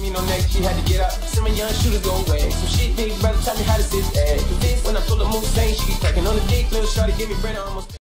need no neck, she had to get up. Some of young shooters go away. Some shit, big brother taught me how to sit. When I pull up Moose, saying she be cracking on the dick, little shorty give me bread almost.